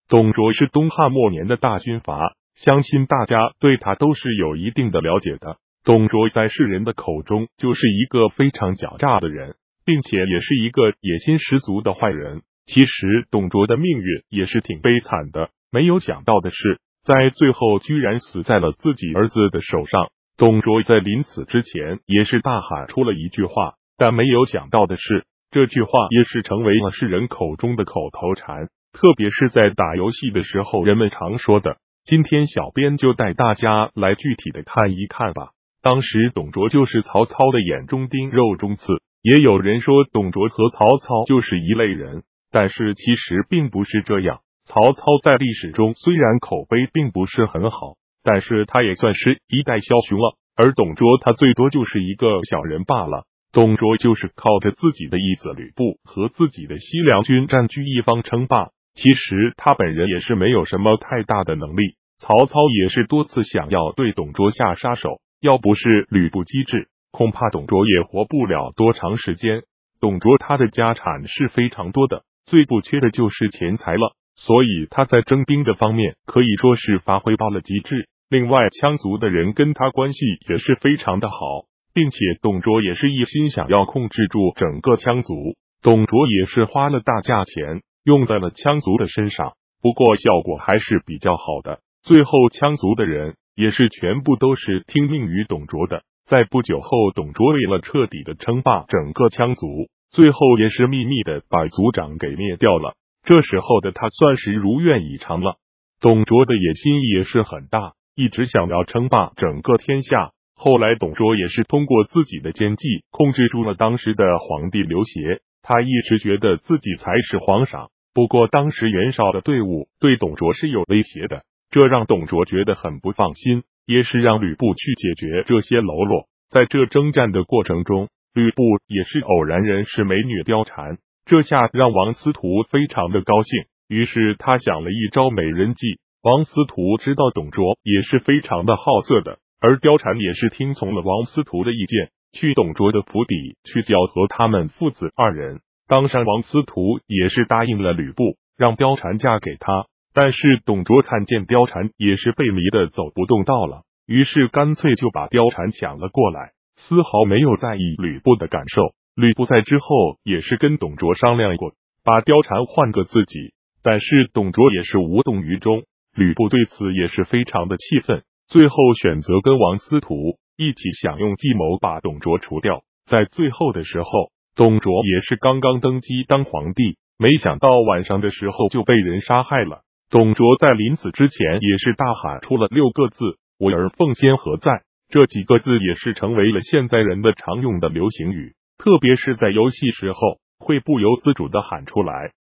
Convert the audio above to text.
董卓是东汉末年的大军阀，相信大家对他都是有一定的了解的。董卓在世人的口中就是一个非常狡诈的人，并且也是一个野心十足的坏人。其实董卓的命运也是挺悲惨的，没有想到的是，在最后居然死在了自己儿子的手上。董卓在临死之前也是大喊出了一句话，但没有想到的是，这句话也是成为了世人口中的口头禅，特别是在打游戏的时候人们常说的。今天小编就带大家来具体的看一看吧。当时董卓就是曹操的眼中钉肉中刺，也有人说董卓和曹操就是一类人，但是其实并不是这样。曹操在历史中虽然口碑并不是很好，但是他也算是一代枭雄了，而董卓他最多就是一个小人罢了。董卓就是靠着自己的义子吕布和自己的西凉军占据一方称霸，其实他本人也是没有什么太大的能力。曹操也是多次想要对董卓下杀手，要不是吕布机智，恐怕董卓也活不了多长时间。董卓他的家产是非常多的，最不缺的就是钱财了，所以他在征兵的方面可以说是发挥到了极致。另外，羌族的人跟他关系也是非常的好，并且董卓也是一心想要控制住整个羌族。董卓也是花了大价钱用在了羌族的身上，不过效果还是比较好的。最后羌族的人也是全部都是听命于董卓的。在不久后，董卓为了彻底的称霸整个羌族，最后也是秘密的把族长给灭掉了。这时候的他算是如愿以偿了。董卓的野心也是很大，一直想要称霸整个天下。后来董卓也是通过自己的奸计控制住了当时的皇帝刘协，他一直觉得自己才是皇上。不过当时袁绍的队伍对董卓是有威胁的，这让董卓觉得很不放心，也是让吕布去解决这些喽啰。在这征战的过程中，吕布也是偶然认识美女貂蝉，这下让王司徒非常的高兴，于是他想了一招美人计。王司徒知道董卓也是非常的好色的，而貂蝉也是听从了王司徒的意见，去董卓的府邸去搅和他们父子二人。当上王司徒也是答应了吕布，让貂蝉嫁给他。但是董卓看见貂蝉也是被迷的走不动道了，于是干脆就把貂蝉抢了过来，丝毫没有在意吕布的感受。吕布在之后也是跟董卓商量过，把貂蝉换个自己，但是董卓也是无动于衷。吕布对此也是非常的气愤，最后选择跟王司徒一起想用计谋把董卓除掉。在最后的时候，董卓也是刚刚登基当皇帝，没想到晚上的时候就被人杀害了。董卓在临死之前也是大喊出了6个字：我儿奉先何在？这几个字也是成为了现在人的常用的流行语，特别是在游戏时候会不由自主的喊出来。